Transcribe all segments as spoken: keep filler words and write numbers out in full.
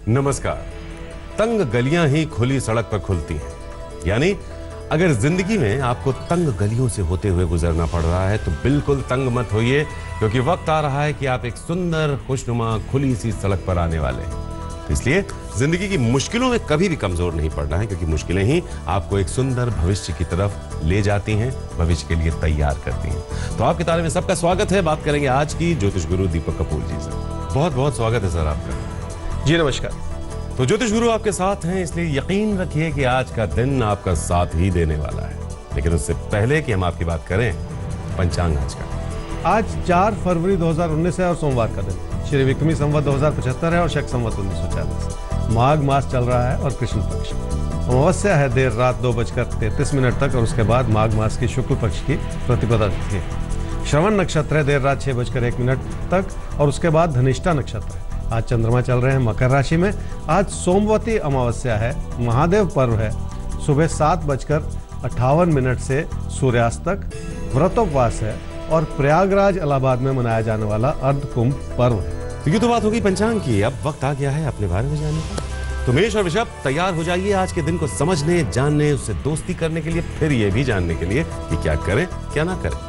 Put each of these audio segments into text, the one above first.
नमस्कार। तंग गलियां ही खुली सड़क पर खुलती हैं, यानी अगर जिंदगी में आपको तंग गलियों से होते हुए गुजरना पड़ रहा है तो बिल्कुल तंग मत होइए, क्योंकि वक्त आ रहा है कि आप एक सुंदर खुशनुमा खुली सी सड़क पर आने वाले हैं। तो इसलिए जिंदगी की मुश्किलों में कभी भी कमजोर नहीं पड़ना है, क्योंकि मुश्किलें ही आपको एक सुंदर भविष्य की तरफ ले जाती हैं, भविष्य के लिए तैयार करती हैं। तो आपके तारे में सबका स्वागत है। बात करेंगे आज की ज्योतिष गुरु दीपक कपूर जी से। बहुत बहुत स्वागत है सर आपका। जी नमस्कार। तो ज्योतिष गुरु आपके साथ हैं, इसलिए यकीन रखिए कि आज का दिन आपका साथ ही देने वाला है। लेकिन उससे पहले कि हम आपकी बात करें, पंचांग आज का। आज चार फरवरी दो हज़ार उन्नीस है और सोमवार का दिन। श्री विक्रमी संवत दो हज़ार पचहत्तर है और शक संवत उन्नीस सौ चालीस। माघ मास चल रहा है और कृष्ण पक्ष। अमावस्या है देर रात दो बजकर तैतीस मिनट तक और उसके बाद माघ मास की शुक्ल पक्ष की प्रतिपदा तिथि है। श्रवण नक्षत्र है देर रात छह बजकर एक मिनट तक और उसके बाद धनिष्ठा नक्षत्र है। आज चंद्रमा चल रहे हैं मकर राशि में। आज सोमवती अमावस्या है, महादेव पर्व है। सुबह सात बजकर अट्ठावन मिनट से सूर्यास्त तक व्रतोपवास है और प्रयागराज इलाहाबाद में मनाया जाने वाला अर्ध कुंभ पर्व है। तो ये तो बात हो गई पंचांग की। अब वक्त आ गया है अपने बारे में जानने का। तो मेष और वृषभ तैयार हो जाइए आज के दिन को समझने, जानने, उससे दोस्ती करने के लिए, फिर ये भी जानने के लिए कि क्या करें क्या ना करें।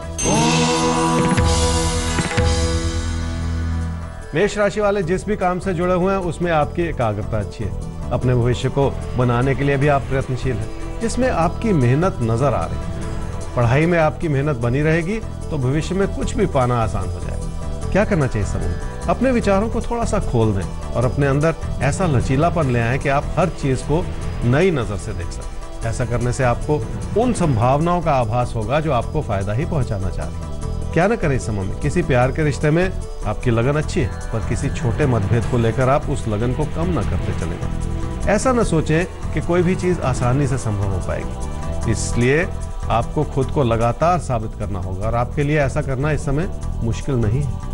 मेष राशि वाले जिस भी काम से जुड़े हुए हैं उसमें आपकी एकाग्रता अच्छी है। अपने भविष्य को बनाने के लिए भी आप प्रयत्नशील हैं, जिसमें आपकी मेहनत नजर आ रही है। पढ़ाई में आपकी मेहनत बनी रहेगी तो भविष्य में कुछ भी पाना आसान हो जाएगा। क्या करना चाहिए समूह? अपने विचारों को थोड़ा सा खोल दें और अपने अंदर ऐसा लचीलापन ले आए कि आप हर चीज को नई नजर से देख सकें। ऐसा करने से आपको उन संभावनाओं का आभास होगा जो आपको फायदा ही पहुंचाना चाह रही है। क्या न करें इस समय में? किसी प्यार के रिश्ते में आपकी लगन अच्छी है, पर किसी छोटे मतभेद को लेकर आप उस लगन को कम न करते चले जाएं। ऐसा न सोचें कि कोई भी चीज आसानी से संभव हो पाएगी, इसलिए आपको खुद को लगातार साबित करना होगा और आपके लिए ऐसा करना इस समय मुश्किल नहीं है।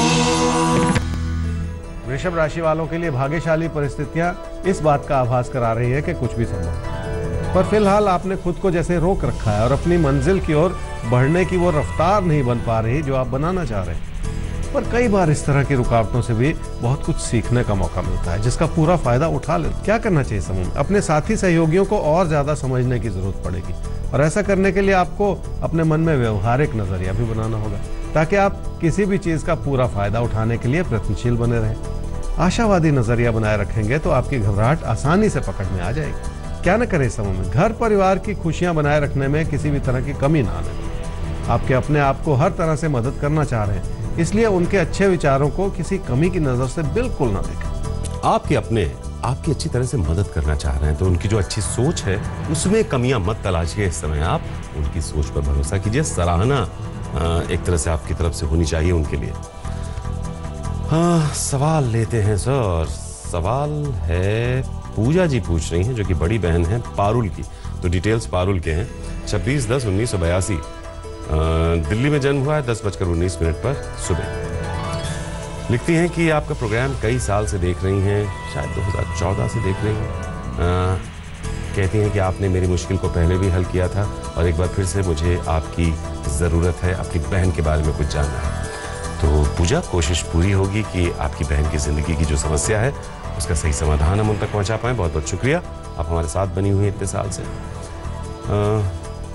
वृषभ राशि वालों के लिए भाग्यशाली परिस्थितियां इस बात का आभास करा रही है कि कुछ भी संभव है, पर फिलहाल आपने खुद को जैसे रोक रखा है और अपनी मंजिल की ओर बढ़ने की वो रफ्तार नहीं बन पा रही जो आप बनाना चाह रहे हैं। पर कई बार इस तरह की रुकावटों से भी बहुत कुछ सीखने का मौका मिलता है, जिसका पूरा फायदा उठा ले। क्या करना चाहिए समूह? अपने साथी सहयोगियों को और ज्यादा समझने की जरूरत पड़ेगी और ऐसा करने के लिए आपको अपने मन में व्यवहारिक नजरिया भी बनाना होगा, ताकि आप किसी भी चीज का पूरा फायदा उठाने के लिए प्रयत्नशील बने रहें। आशावादी नजरिया बनाए रखेंगे तो आपकी घबराहट आसानी से पकड़ में आ जाएगी। क्या न करें समूह में? घर परिवार की खुशियां बनाए रखने में किसी भी तरह की कमी ना आने दें। आपके अपने आप को हर तरह से मदद करना चाह रहे हैं, इसलिए उनके अच्छे विचारों को किसी कमी की नजर से बिल्कुल ना देखें। आपके अपने आपकी अच्छी तरह से मदद करना चाह रहे हैं तो उनकी जो अच्छी सोच है उसमें कमियां मत तलाशिए। इस समय आप उनकी सोच पर भरोसा कीजिए। सराहना एक तरह से आपकी तरफ से होनी चाहिए उनके लिए। हाँ, सवाल लेते हैं सर। सवाल है पूजा जी पूछ रही हैं, जो कि बड़ी बहन है पारुल की। तो डिटेल्स पारुल के हैं। छब्बीस दस उन्नीस सौ बयासी दिल्ली में जन्म हुआ है, दस बजकर उन्नीस मिनट पर सुबह। लिखती हैं कि आपका प्रोग्राम कई साल से देख रही हैं, शायद दो हज़ार चौदह से देख रही हैं। आ, कहती हैं कि आपने मेरी मुश्किल को पहले भी हल किया था और एक बार फिर से मुझे आपकी ज़रूरत है, अपनी बहन के बारे में कुछ जानना है। तो पूजा, कोशिश पूरी होगी कि आपकी बहन की ज़िंदगी की जो समस्या है उसका सही समाधान हम उन तक पहुँचा पाएँ। बहुत बहुत शुक्रिया, आप हमारे साथ बनी हुई इतने साल से। आ,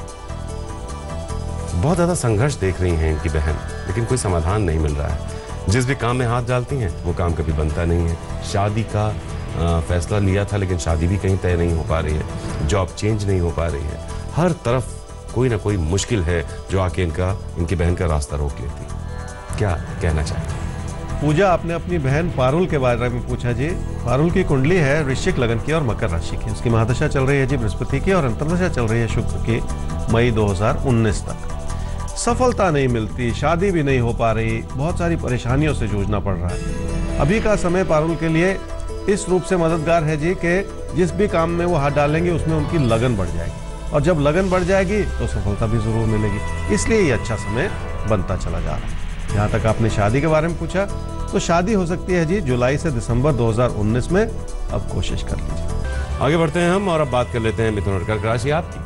बहुत ज़्यादा संघर्ष देख रही हैं इनकी बहन, लेकिन कोई समाधान नहीं मिल रहा है। जिस भी काम में हाथ डालती हैं वो काम कभी बनता नहीं है। शादी का आ, फैसला लिया था लेकिन शादी भी कहीं तय नहीं हो पा रही है। जॉब चेंज नहीं हो पा रही है। हर तरफ कोई ना कोई मुश्किल है जो आके इनका इनकी बहन का रास्ता रोक लेती है। क्या कहना चाहिए? पूजा, आपने अपनी बहन पारुल के बारे में पूछा जी। पारुल की कुंडली है वृश्चिक लगन की और मकर राशि की। उसकी महादशा चल रही है जी बृहस्पति की और अंतर्दशा चल रही है शुक्र की मई दो हज़ार उन्नीस तक। सफलता नहीं मिलती, शादी भी नहीं हो पा रही, बहुत सारी परेशानियों से जूझना पड़ रहा है। अभी का समय पारुल के लिए इस रूप से मददगार है जी कि जिस भी काम में वो हाथ डालेंगे उसमें उनकी लगन बढ़ जाएगी और जब लगन बढ़ जाएगी तो सफलता भी जरूर मिलेगी। इसलिए ये अच्छा समय बनता चला जा रहा है। यहाँ तक आपने शादी के बारे में पूछा तो शादी हो सकती है जी जुलाई से दिसंबर दो हज़ार उन्नीस में। अब कोशिश कर लीजिए। आगे बढ़ते हैं हम और अब बात कर लेते हैं मिथुन और कर्क राशि आपकी।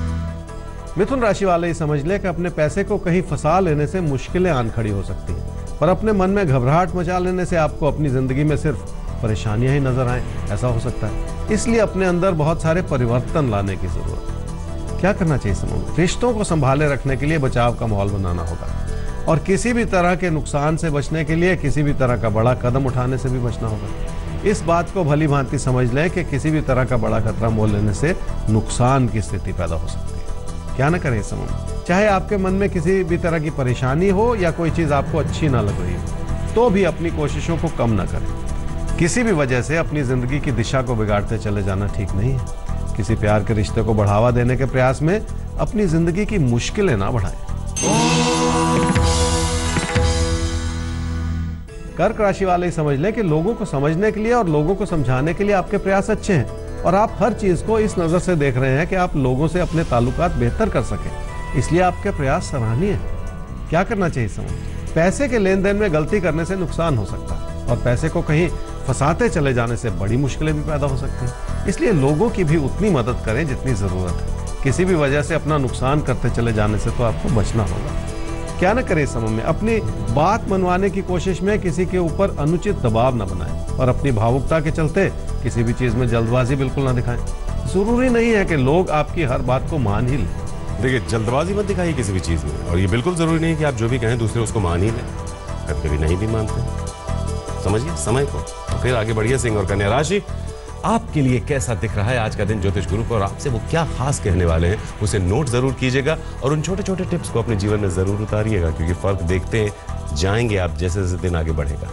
मिथुन राशि वाले ही समझ ले कि अपने पैसे को कहीं फंसा लेने से मुश्किलें आन खड़ी हो सकती हैं। पर अपने मन में घबराहट मचा लेने से आपको अपनी जिंदगी में सिर्फ परेशानियां ही नजर आए, ऐसा हो सकता है। इसलिए अपने अंदर बहुत सारे परिवर्तन लाने की जरूरत है। क्या करना चाहिए समूह में? रिश्तों को संभाले रखने के लिए बचाव का माहौल बनाना होगा और किसी भी तरह के नुकसान से बचने के लिए किसी भी तरह का बड़ा कदम उठाने से भी बचना होगा। इस बात को भली भांति समझ लें कि किसी भी तरह का बड़ा खतरा मोल लेने से नुकसान की स्थिति पैदा हो सकती है। क्या ना करें इस समूह में? चाहे आपके मन में किसी भी तरह की परेशानी हो या कोई चीज आपको अच्छी ना लग रही हो, तो भी अपनी कोशिशों को कम ना करें। किसी भी वजह से अपनी जिंदगी की दिशा को बिगाड़ते चले जाना ठीक नहीं है। किसी प्यार के रिश्ते को बढ़ावा देने के प्रयास में अपनी जिंदगी की मुश्किलें ना बढ़ाएं। कर्क राशि वाले ही समझ लें कि लोगों को समझने के लिए और लोगों को समझाने के लिए आपके प्रयास अच्छे हैं और आप हर चीज को इस नजर से देख रहे हैं कि आप लोगों से अपने ताल्लुकात बेहतर कर सकें, इसलिए आपके प्रयास सराहनीय है। क्या करना चाहिए समझ? पैसे के लेन देन में गलती करने से नुकसान हो सकता है और पैसे को कहीं फंसाते चले जाने से बड़ी मुश्किलें भी पैदा हो सकती हैं। इसलिए लोगों की भी उतनी मदद करें जितनी जरूरत है। किसी भी वजह से अपना नुकसान करते चले जाने से तो आपको बचना होगा। क्या न करें इस समय में? अपनी बात मनवाने की कोशिश में किसी के ऊपर अनुचित दबाव न बनाएं और अपनी भावुकता के चलते किसी भी चीज में जल्दबाजी बिल्कुल ना दिखाएं। जरूरी नहीं है कि लोग आपकी हर बात को मान ही लें। देखिए, जल्दबाजी मत दिखाइए किसी भी चीज में, और ये बिल्कुल जरूरी नहीं कि आप जो भी कहें दूसरे उसको मान ही लें। कभी कभी नहीं भी मानते। समझिए समय को, तो फिर आगे बढ़िए। सिंह और कन्या राशि, आपके लिए कैसा दिख रहा है आज का दिन ज्योतिष गुरु को, और आपसे वो क्या खास कहने वाले हैं उसे नोट जरूर कीजिएगा और उन छोटे छोटे टिप्स को अपने जीवन में जरूर उतारिएगा, क्योंकि फर्क देखते जाएंगे आप जैसे जैसे दिन आगे बढ़ेगा।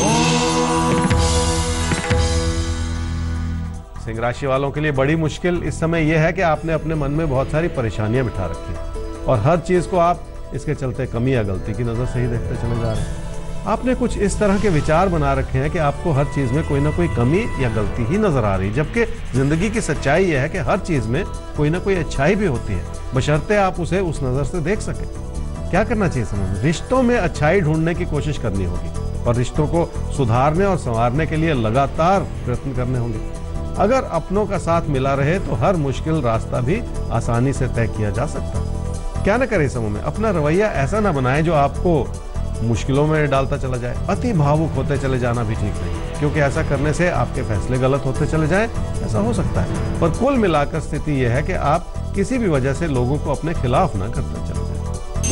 सिंह राशि वालों के लिए बड़ी मुश्किल इस समय यह है कि आपने अपने मन में बहुत सारी परेशानियां बिठा रखी हैं और हर चीज को आप इसके चलते कमी या गलती की नजर से ही देखते चले जा रहे हैं। आपने कुछ इस तरह के विचार बना रखे हैं कि आपको हर चीज में कोई ना कोई कमी या गलती ही नजर आ रही है, जबकि जिंदगी की सच्चाई यह है कि हर चीज में कोई ना कोई अच्छाई भी होती है, बशर्ते आप उसे उस नजर से देख सके। क्या करना चाहिए समझ? रिश्तों में अच्छाई ढूंढने की कोशिश करनी होगी और रिश्तों को सुधारने और संवारने के लिए लगातार प्रयत्न करने होंगे। अगर अपनों का साथ मिला रहे तो हर मुश्किल रास्ता भी आसानी से तय किया जा सकता है। क्या न करें समूह में? अपना रवैया ऐसा ना बनाएं जो आपको मुश्किलों में डालता चला जाए। अति भावुक होते चले जाना भी ठीक नहीं, क्योंकि ऐसा करने से आपके फैसले गलत होते चले जाएं, ऐसा हो सकता है। पर कुल मिलाकर स्थिति यह है कि आप किसी भी वजह से लोगों को अपने खिलाफ ना करते चले जाएं।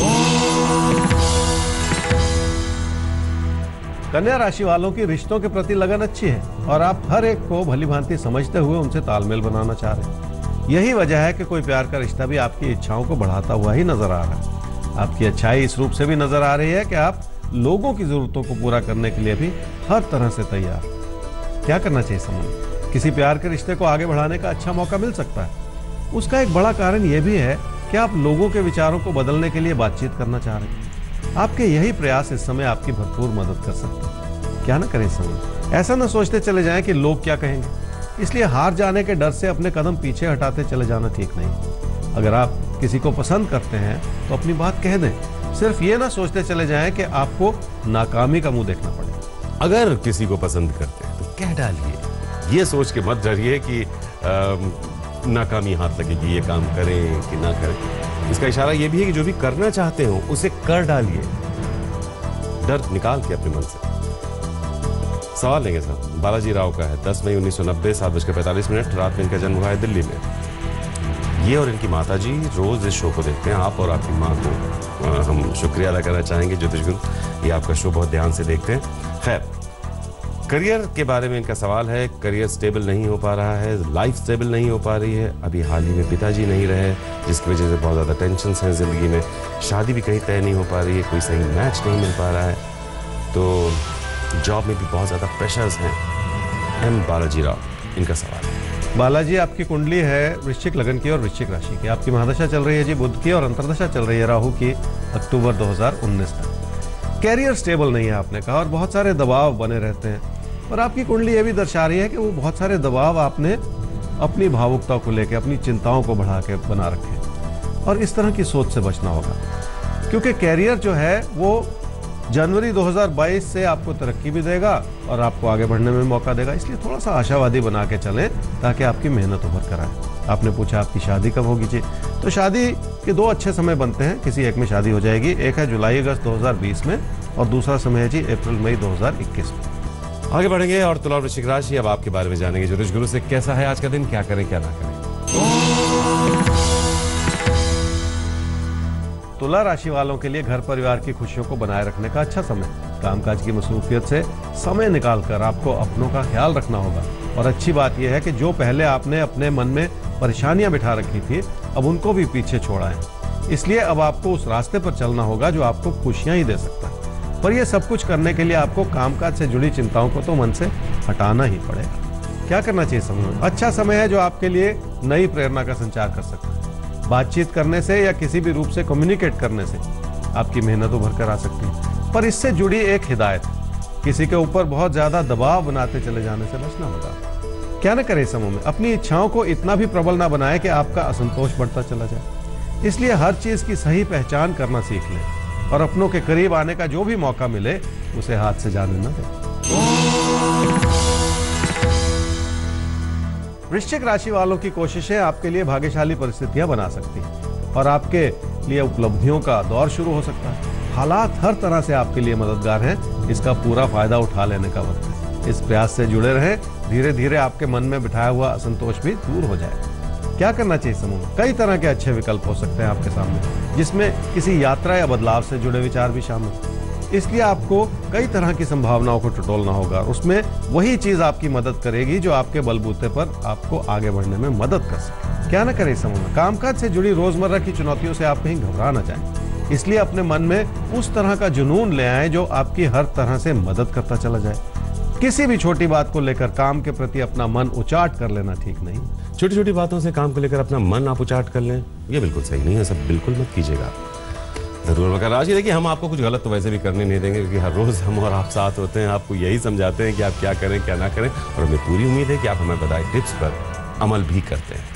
कन्या राशि वालों की रिश्तों के प्रति लगन अच्छी है और आप हर एक को भली भांति समझते हुए उनसे तालमेल बनाना चाह रहे हैं। यही वजह है कि कोई प्यार का रिश्ता भी आपकी इच्छाओं को बढ़ाता हुआ ही नजर आ रहा है। आपकी अच्छाई इस रूप से भी नजर आ रही है कि आप लोगों की जरूरतों को पूरा करने के लिए भी हर तरह से तैयार। क्या करना चाहिए समझ? किसी प्यार के रिश्ते को आगे बढ़ाने का अच्छा मौका मिल सकता है। उसका एक बड़ा कारण यह भी है कि आप लोगों के विचारों को बदलने के लिए बातचीत करना चाह रहे हैं। आपके यही प्रयास इस समय आपकी भरपूर मदद कर सकते हैं। क्या ना करें समझ? ऐसा ना सोचते चले जाएं कि लोग क्या कहेंगे, इसलिए हार जाने के डर से अपने कदम पीछे हटाते चले जाना ठीक नहीं। अगर आप किसी को पसंद करते हैं तो अपनी बात कह दें। सिर्फ ये ना सोचते चले जाएं कि आपको नाकामी का मुंह देखना पड़े। अगर किसी को पसंद करते हैं तो कह डालिए। ये सोच के मत डरिए कि आ, नाकामी हाथ लगेगी, ये काम करें कि ना करें। इसका इशारा ये भी है कि जो भी करना चाहते हो उसे कर डालिए, डर निकाल के अपने मन से। सवाल लेंगे सर, बालाजी राव का है, दस मई उन्नीस सौ नब्बे, सात बजकर पैंतालीस मिनट रात में इनका जन्म हुआ है दिल्ली में। ये और इनकी माताजी रोज इस शो को देखते हैं। आप और आपकी माँ को हम शुक्रिया अदा करना चाहेंगे ज्योतिष गुरु, ये आपका शो बहुत ध्यान से देखते हैं। खैर, करियर के बारे में इनका सवाल है। करियर स्टेबल नहीं हो पा रहा है, लाइफ स्टेबल नहीं हो पा रही है। अभी हाल ही में पिताजी नहीं रहे, जिसकी वजह से बहुत ज़्यादा टेंशन हैं जिंदगी में। शादी भी कहीं तय नहीं हो पा रही है, कोई सही मैच नहीं मिल पा रहा है, तो जॉब में भी बहुत ज़्यादा प्रेशर्स हैं। एम बालाजी राव, इनका सवाल है। बालाजी, आपकी कुंडली है वृश्चिक लगन की और वृश्चिक राशि की। आपकी महादशा चल रही है जी बुध की और अंतर्दशा चल रही है राहु की अक्टूबर दो हज़ार उन्नीस तक। कैरियर स्टेबल नहीं है आपने कहा, और बहुत सारे दबाव बने रहते हैं। और आपकी कुंडली ये भी दर्शा रही है कि वो बहुत सारे दबाव आपने अपनी भावुकता को लेकर, अपनी चिंताओं को बढ़ा के बना रखे, और इस तरह की सोच से बचना होगा, क्योंकि कैरियर जो है वो जनवरी दो हज़ार बाईस से आपको तरक्की भी देगा और आपको आगे बढ़ने में मौका देगा। इसलिए थोड़ा सा आशावादी बना के चलें ताकि आपकी मेहनत उभर कर आए। आपने पूछा आपकी शादी कब होगी जी, तो शादी के दो अच्छे समय बनते हैं, किसी एक में शादी हो जाएगी। एक है जुलाई अगस्त दो हज़ार बीस में और दूसरा समय है जी अप्रैल मई दो हज़ार इक्कीस में। आगे बढ़ेंगे और तुला और वृश्चिक राशि, अब आपके बारे में जानेंगे। ज्योतिष गुरु से कैसा है आज का दिन, क्या करें क्या ना करें। तुला राशि वालों के लिए घर परिवार की खुशियों को बनाए रखने का अच्छा समय। कामकाज की मसरूफियत से समय निकालकर आपको अपनों का ख्याल रखना होगा। और अच्छी बात यह है कि जो पहले आपने अपने मन में परेशानियां बिठा रखी थी, अब उनको भी पीछे छोड़ा है। इसलिए अब आपको उस रास्ते पर चलना होगा जो आपको खुशियां ही दे सकता है। पर यह सब कुछ करने के लिए आपको कामकाज से जुड़ी चिंताओं को तो मन से हटाना ही पड़ेगा। क्या करना चाहिए समय? अच्छा समय है जो आपके लिए नई प्रेरणा का संचार कर सकता है। बातचीत करने से या किसी भी रूप से कम्युनिकेट करने से आपकी मेहनत उभर कर आ सकती है। पर इससे जुड़ी एक हिदायत, किसी के ऊपर बहुत ज्यादा दबाव बनाते चले जाने से बचना होगा। क्या न करें इस समय में? अपनी इच्छाओं को इतना भी प्रबल ना बनाए कि आपका असंतोष बढ़ता चला जाए। इसलिए हर चीज की सही पहचान करना सीख लें और अपनों के करीब आने का जो भी मौका मिले उसे हाथ से जाने न दें। वृश्चिक राशि वालों की कोशिशें आपके लिए भाग्यशाली परिस्थितियां बना सकती हैं और आपके लिए उपलब्धियों का दौर शुरू हो सकता है। हालात हर तरह से आपके लिए मददगार हैं, इसका पूरा फायदा उठा लेने का वक्त है। इस प्रयास से जुड़े रहें, धीरे धीरे आपके मन में बिठाया हुआ असंतोष भी दूर हो जाएगा। क्या करना चाहिए समूह में? कई तरह के अच्छे विकल्प हो सकते हैं आपके सामने, जिसमें किसी यात्रा या बदलाव से जुड़े विचार भी शामिल। इसलिए आपको कई तरह की संभावनाओं को टटोलना होगा। उसमें वही चीज आपकी मदद करेगी जो आपके बलबूते पर आपको आगे बढ़ने में मदद कर सके। क्या न करें समूह में? कामकाज से जुड़ी रोजमर्रा की चुनौतियों से आप कहीं घबरा न जाएं। इसलिए अपने मन में उस तरह का जुनून ले आए जो आपकी हर तरह से मदद करता चला जाए। किसी भी छोटी बात को लेकर काम के प्रति अपना मन उचाट कर लेना ठीक नहीं। छोटी छोटी बातों से काम को लेकर अपना मन आप उचाट कर लें, ये बिल्कुल सही नहीं है। सब बिल्कुल मत कीजिएगा। जरूर मकर राशि, देखिए हम आपको कुछ गलत तो वैसे भी करने नहीं देंगे, क्योंकि हर रोज हम और आप साथ होते हैं, आपको यही समझाते हैं कि आप क्या करें क्या ना करें, और हमें पूरी उम्मीद है कि आप हमें बताए टिप्स पर अमल भी करते हैं।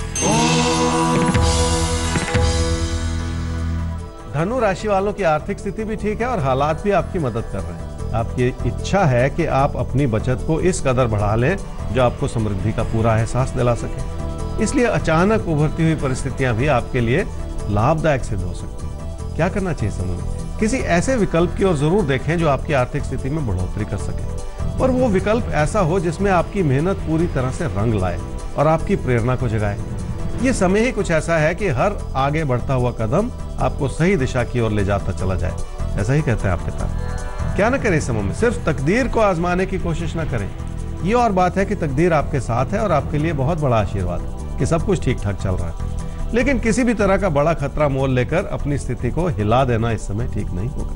धनु राशि वालों की आर्थिक स्थिति भी ठीक है और हालात भी आपकी मदद कर रहे हैं। आपकी इच्छा है कि आप अपनी बचत को इस कदर बढ़ा लें जो आपको समृद्धि का पूरा एहसास दिला सके। इसलिए अचानक उभरती हुई परिस्थितियां भी आपके लिए लाभदायक सिद्ध हो सकती हैं। क्या करना चाहिए समूह में? किसी ऐसे विकल्प की ओर जरूर देखें जो आपकी आर्थिक स्थिति में बढ़ोतरी कर सके, और वो विकल्प ऐसा हो जिसमें आपकी मेहनत पूरी तरह से रंग लाए और आपकी प्रेरणा को जगाए। ये समय ही कुछ ऐसा है कि हर आगे बढ़ता हुआ कदम आपको सही दिशा की ओर ले जाता चला जाए, ऐसा ही कहते हैं आपके साथ। क्या न करें इस समय में? सिर्फ तकदीर को आजमाने की कोशिश न करें। ये और बात है कि तकदीर आपके साथ है और आपके लिए बहुत बड़ा आशीर्वाद है कि सब कुछ ठीक ठाक चल रहा है। लेकिन किसी भी तरह का बड़ा खतरा मोल लेकर अपनी स्थिति को हिला देना इस समय ठीक नहीं होगा।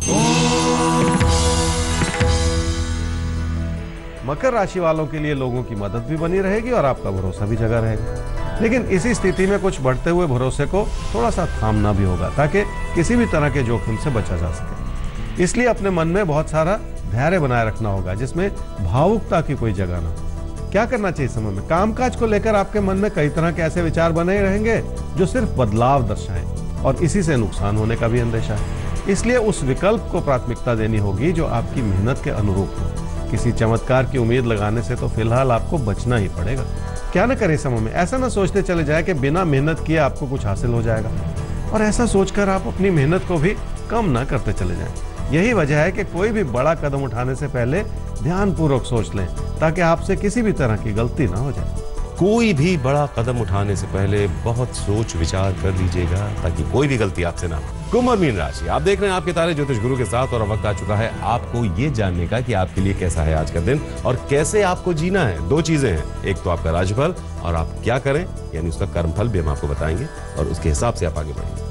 मकर राशि वालों के लिए लोगों की मदद भी बनी रहेगी और आपका भरोसा भी जगा रहेगा। लेकिन इसी स्थिति में कुछ बढ़ते हुए भरोसे को थोड़ा सा थामना भी होगा ताकि किसी भी तरह के जोखिम से बचा जा सके। इसलिए अपने मन में बहुत सारा धैर्य बनाए रखना होगा, जिसमें भावुकता की कोई जगह ना हो। क्या करना चाहिए समय में? कामकाज को लेकर आपके मन में कई तरह के ऐसे विचार बने रहेंगे जो सिर्फ बदलाव दर्शाएं, और इसी से नुकसान होने का भी अंदेशा है। इसलिए उस विकल्प को प्राथमिकता देनी होगी जो आपकी मेहनत के अनुरूप हो। किसी चमत्कार की उम्मीद लगाने से तो फिलहाल आपको बचना ही पड़ेगा। क्या न करें समय में? ऐसा न सोचते चले जाए कि बिना मेहनत किए आपको कुछ हासिल हो जाएगा, और ऐसा सोचकर आप अपनी मेहनत को भी कम न करते चले जाएं। यही वजह है कि कोई भी बड़ा कदम उठाने से पहले ध्यानपूर्वक सोच लें ताकि आपसे किसी भी तरह की गलती ना हो जाए। कोई भी बड़ा कदम उठाने से पहले बहुत सोच विचार कर लीजिएगा ताकि कोई भी गलती आपसे ना हो। कुंभ और मीन राशि, आप देख रहे हैं आपके तारे ज्योतिष गुरु के साथ, और वक्त आ चुका है आपको ये जानने का कि आपके लिए कैसा है आज का दिन और कैसे आपको जीना है। दो चीजें हैं, एक तो आपका राशिफल और आप क्या करें, यानी उसका कर्मफल भी हम आपको बताएंगे और उसके हिसाब से आप आगे बढ़ेंगे।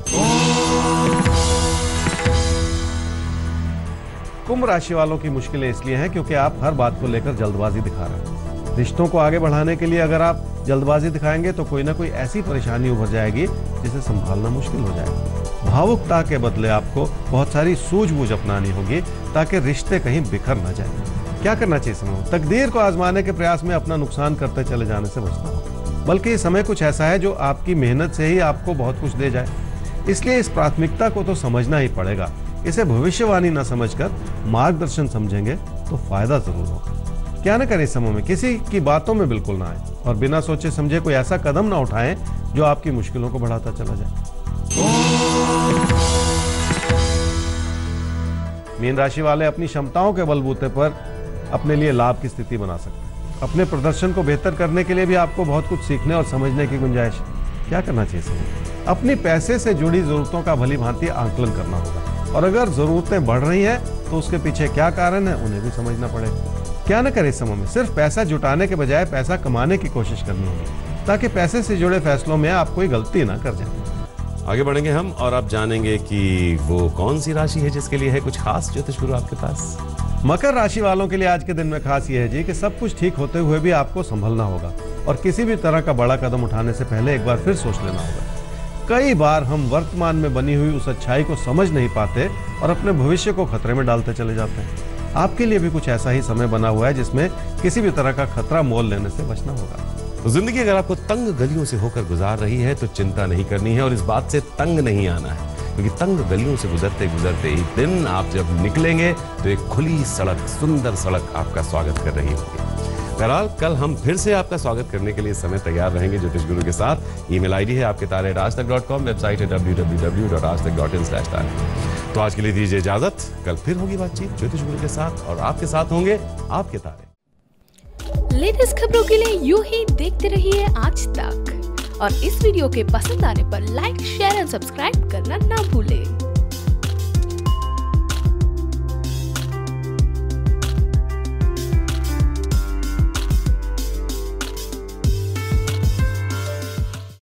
कुंभ राशि वालों की मुश्किलें इसलिए हैं क्योंकि आप हर बात को लेकर जल्दबाजी दिखा रहे हैं। रिश्तों को आगे बढ़ाने के लिए अगर आप जल्दबाजी दिखाएंगे तो कोई ना कोई ऐसी परेशानी उभर जाएगी जिसे संभालना मुश्किल हो जाएगा। भावुकता के बदले आपको बहुत सारी सूझबूझ अपनानी होगी ताकि रिश्ते कहीं बिखर न जाए। क्या करना चाहिए समूह? तकदीर को आजमाने के प्रयास में अपना नुकसान करते चले जाने से बचना होगा, बल्कि समय कुछ ऐसा है जो आपकी मेहनत से ही आपको बहुत कुछ दे जाए। इसलिए इस प्राथमिकता को तो समझना ही पड़ेगा। इसे भविष्यवाणी न समझकर मार्गदर्शन समझेंगे तो फायदा जरूर होगा। क्या न करें इस समय में? किसी की बातों में बिल्कुल ना आए और बिना सोचे समझे कोई ऐसा कदम ना उठाएं जो आपकी मुश्किलों को बढ़ाता चला जाए। मीन राशि वाले अपनी क्षमताओं के बलबूते पर अपने लिए लाभ की स्थिति बना सकते हैं। अपने प्रदर्शन को बेहतर करने के लिए भी आपको बहुत कुछ सीखने और समझने की गुंजाइश है। क्या करना चाहिए सर? अपनी पैसे से जुड़ी जरूरतों का भली भांति आंकलन करना होगा, और अगर जरूरतें बढ़ रही हैं तो उसके पीछे क्या कारण है उन्हें भी समझना पड़ेगा। क्या न करें इस समय में, सिर्फ पैसा जुटाने के बजाय पैसा कमाने की कोशिश करनी होगी, ताकि पैसे से जुड़े फैसलों में आप कोई गलती ना कर जाए। आगे बढ़ेंगे हम और आप जानेंगे कि वो कौन सी राशि है जिसके लिए है कुछ खास ज्योतिष गुरु आपके पास। मकर राशि वालों के लिए आज के दिन में खास ये है जी कि सब कुछ ठीक होते हुए भी आपको संभलना होगा, और किसी भी तरह का बड़ा कदम उठाने से पहले एक बार फिर सोच लेना होगा। कई बार हम वर्तमान में बनी हुई उस अच्छाई को समझ नहीं पाते और अपने भविष्य को खतरे में डालते चले जाते हैं। आपके लिए भी कुछ ऐसा ही समय बना हुआ है जिसमें किसी भी तरह का खतरा मोल लेने से बचना होगा। तो जिंदगी अगर आपको तंग गलियों से होकर गुजार रही है तो चिंता नहीं करनी है और इस बात से तंग नहीं आना है, क्योंकि तंग गलियों से गुजरते गुजरते एक दिन आप जब निकलेंगे तो एक खुली सड़क, सुंदर सड़क आपका स्वागत कर रही होगी। बहरहाल कल हम फिर से आपका स्वागत करने के लिए समय तैयार रहेंगे ज्योतिष गुरु के साथ। ईमेल आईडी है आपके तारे Aaj Tak dot com, website है W W W dot Aaj Tak dot in slash तारे। तो आज के लिए दीजिए इजाजत, कल फिर होगी बातचीत ज्योतिष गुरु के साथ और आपके साथ होंगे आपके तारे। लेटेस्ट खबरों के लिए यूं ही देखते रहिए आज तक, और इस वीडियो के पसंद आने पर लाइक, शेयर एंड सब्सक्राइब करना ना भूलें।